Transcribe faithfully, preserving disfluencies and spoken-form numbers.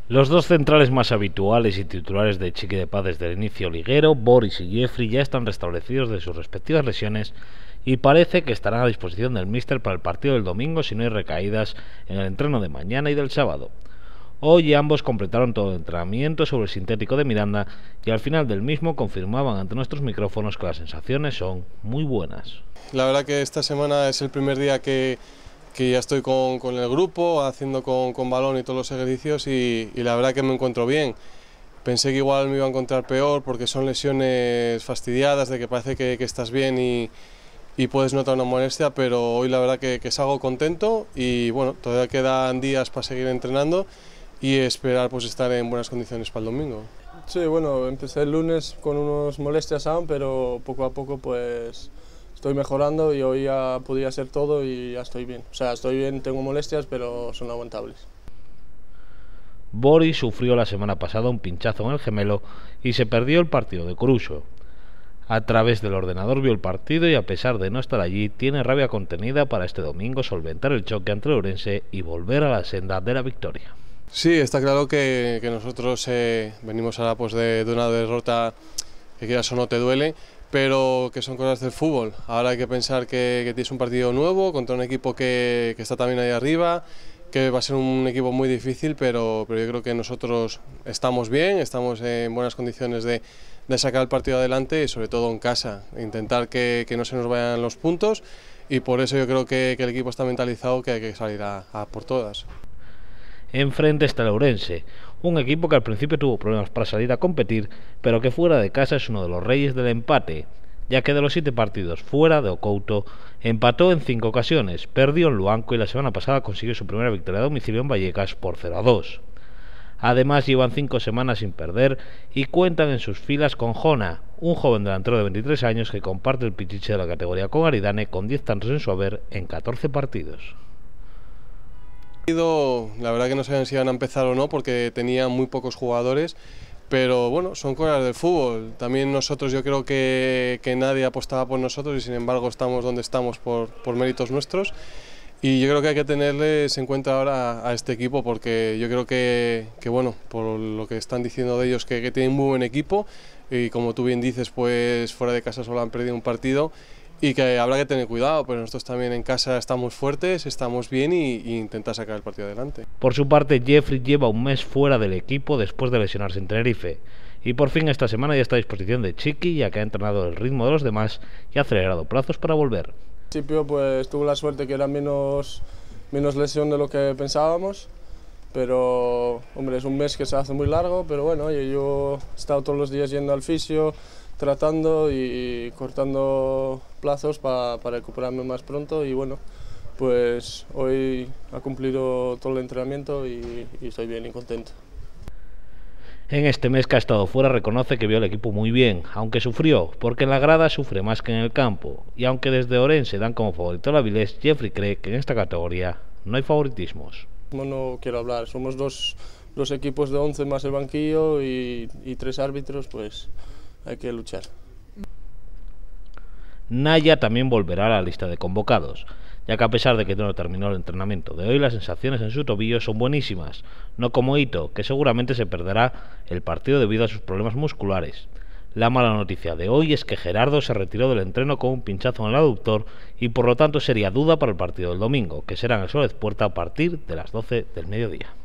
Los dos centrales más habituales y titulares de Chiqui de Paz desde el inicio liguero, Boris y Jeffrey, ya están restablecidos de sus respectivas lesiones y parece que estarán a disposición del míster para el partido del domingo si no hay recaídas en el entreno de mañana y del sábado. Hoy ambos completaron todo el entrenamiento sobre el sintético de Miranda y al final del mismo confirmaban ante nuestros micrófonos que las sensaciones son muy buenas. La verdad que esta semana es el primer día que, que ya estoy con, con el grupo, haciendo con, con balón y todos los ejercicios y, y la verdad que me encuentro bien. Pensé que igual me iba a encontrar peor porque son lesiones fastidiadas, de que parece que, que estás bien y, y puedes notar una molestia, pero hoy la verdad que, que salgo contento y bueno, todavía quedan días para seguir entrenando y esperar pues estar en buenas condiciones para el domingo. Sí, bueno, empecé el lunes con unas molestias aún, pero poco a poco pues estoy mejorando y hoy ya podía hacer todo y ya estoy bien. O sea, estoy bien, tengo molestias, pero son aguantables. Boris sufrió la semana pasada un pinchazo en el gemelo y se perdió el partido de Coruso. A través del ordenador vio el partido y a pesar de no estar allí, tiene rabia contenida para este domingo solventar el choque ante el Ourense y volver a la senda de la victoria. Sí, está claro que, que nosotros eh, venimos ahora pues de, de una derrota que quieras o no te duele, pero que son cosas del fútbol. Ahora hay que pensar que, que tienes un partido nuevo contra un equipo que, que está también ahí arriba, que va a ser un equipo muy difícil, pero, pero yo creo que nosotros estamos bien, estamos en buenas condiciones de, de sacar el partido adelante y sobre todo en casa, intentar que, que no se nos vayan los puntos y por eso yo creo que, que el equipo está mentalizado que hay que salir a, a por todas. Enfrente está el Ourense, un equipo que al principio tuvo problemas para salir a competir, pero que fuera de casa es uno de los reyes del empate, ya que de los siete partidos fuera de Ocouto, empató en cinco ocasiones, perdió en Luanco y la semana pasada consiguió su primera victoria a domicilio en Vallecas por cero a dos. Además llevan cinco semanas sin perder y cuentan en sus filas con Jona, un joven delantero de veintitrés años que comparte el pichiche de la categoría con Aridane con diez tantos en su haber en catorce partidos. La verdad que no sabían si iban a empezar o no porque tenían muy pocos jugadores, pero bueno, son cosas del fútbol. También nosotros, yo creo que, que nadie apostaba por nosotros y sin embargo estamos donde estamos por, por méritos nuestros. Y yo creo que hay que tenerles en cuenta ahora a, a este equipo porque yo creo que, que bueno, por lo que están diciendo de ellos, que, que tienen muy buen equipo y como tú bien dices, pues fuera de casa solo han perdido un partido y que habrá que tener cuidado, pero nosotros también en casa estamos fuertes, estamos bien y, y intentar sacar el partido adelante. Por su parte, Jeffrey lleva un mes fuera del equipo después de lesionarse en Tenerife y por fin esta semana ya está a disposición de Chiqui, ya que ha entrenado el ritmo de los demás y ha acelerado plazos para volver. Al principio pues tuve la suerte que era menos, menos lesión de lo que pensábamos, pero hombre, es un mes que se hace muy largo, pero bueno, yo, yo he estado todos los días yendo al fisio, tratando y cortando plazos para, para recuperarme más pronto y bueno, pues hoy ha cumplido todo el entrenamiento y, y estoy bien y contento. En este mes que ha estado fuera reconoce que vio al equipo muy bien, aunque sufrió, porque en la grada sufre más que en el campo, y aunque desde Ourense dan como favorito al Avilés, Jeffrey cree que en esta categoría no hay favoritismos. No quiero hablar, somos dos, dos equipos de once más el banquillo y, y tres árbitros, pues hay que luchar. Naya también volverá a la lista de convocados, ya que a pesar de que no terminó el entrenamiento de hoy, las sensaciones en su tobillo son buenísimas, no como Ito, que seguramente se perderá el partido debido a sus problemas musculares. La mala noticia de hoy es que Gerardo se retiró del entreno con un pinchazo en el aductor y por lo tanto sería duda para el partido del domingo, que será en el Suárez Puerta a partir de las doce del mediodía.